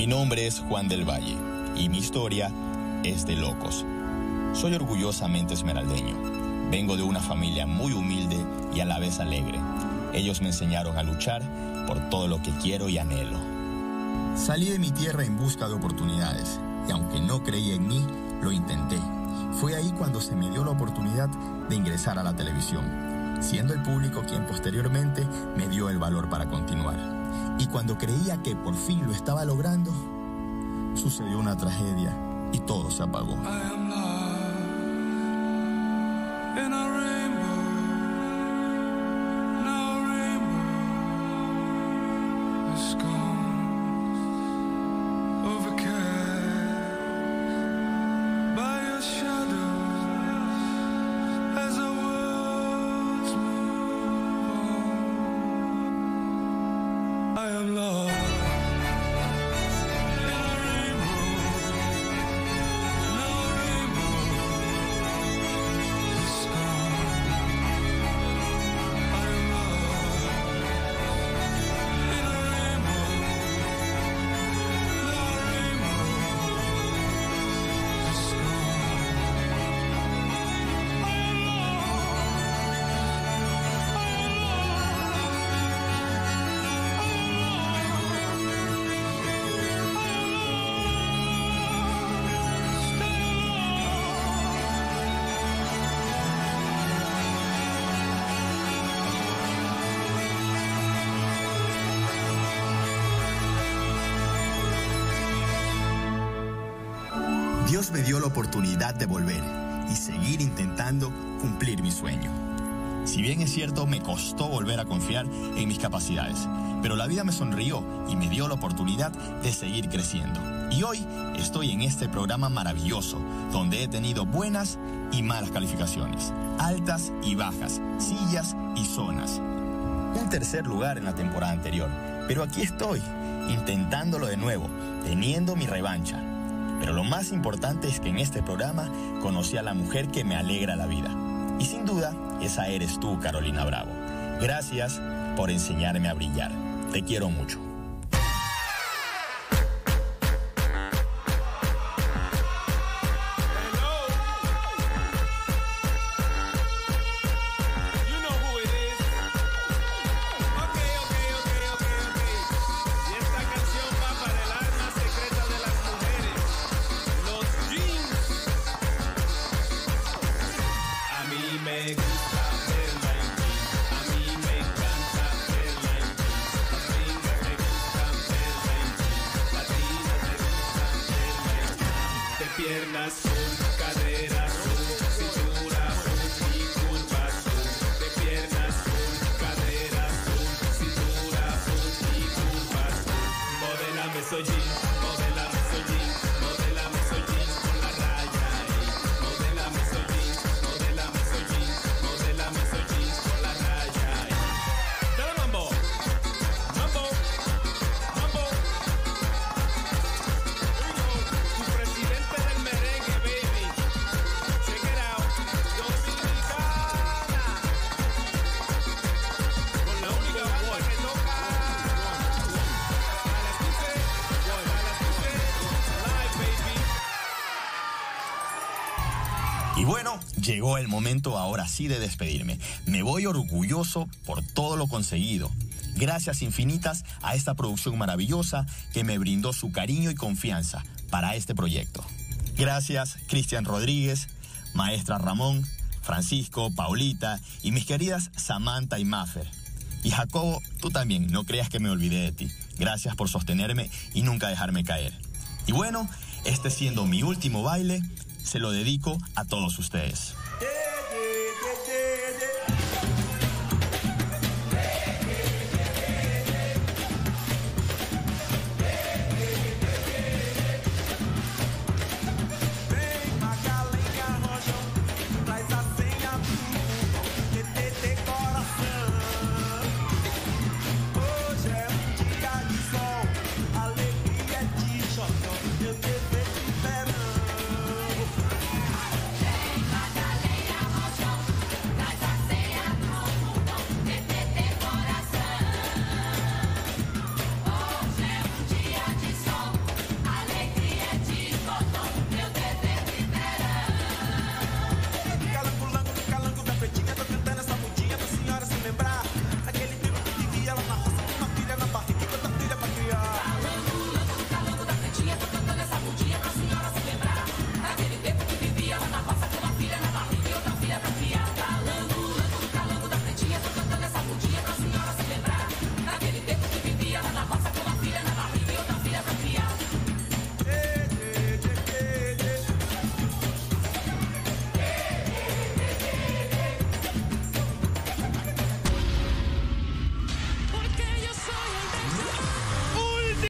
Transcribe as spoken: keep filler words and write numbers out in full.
Mi nombre es Juan del Valle y mi historia es de locos. Soy orgullosamente esmeraldeño. Vengo de una familia muy humilde y a la vez alegre. Ellos me enseñaron a luchar por todo lo que quiero y anhelo. Salí de mi tierra en busca de oportunidades y aunque no creía en mí, lo intenté. Fue ahí cuando se me dio la oportunidad de ingresar a la televisión, siendo el público quien posteriormente me dio el valor para continuar. Y cuando creía que por fin lo estaba logrando, sucedió una tragedia y todo se apagó. Dios me dio la oportunidad de volver y seguir intentando cumplir mi sueño. Si bien es cierto, me costó volver a confiar en mis capacidades, pero la vida me sonrió y me dio la oportunidad de seguir creciendo. Y hoy estoy en este programa maravilloso, donde he tenido buenas y malas calificaciones, altas y bajas, sillas y zonas. Un tercer lugar en la temporada anterior, pero aquí estoy, intentándolo de nuevo, teniendo mi revancha. Pero lo más importante es que en este programa conocí a la mujer que me alegra la vida. Y sin duda, esa eres tú, Carolina Bravo. Gracias por enseñarme a brillar. Te quiero mucho. Y bueno, llegó el momento ahora sí de despedirme. Me voy orgulloso por todo lo conseguido. Gracias infinitas a esta producción maravillosa que me brindó su cariño y confianza para este proyecto. Gracias, Cristian Rodríguez, maestra Ramón, Francisco, Paulita y mis queridas Samantha y Maffer. Y Jacobo, tú también, no creas que me olvidé de ti. Gracias por sostenerme y nunca dejarme caer. Y bueno, este siendo mi último baile, se lo dedico a todos ustedes.